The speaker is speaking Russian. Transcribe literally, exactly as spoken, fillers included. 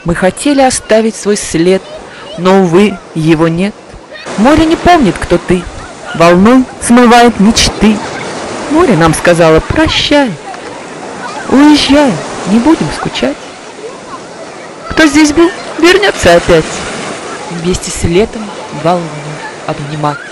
Мы хотели оставить свой след, но, увы, его нет. Море не помнит, кто ты, волной смывает мечты. Море нам сказала: прощай, уезжай, не будем скучать. Кто здесь был, вернется опять, вместе с летом волну обнимать.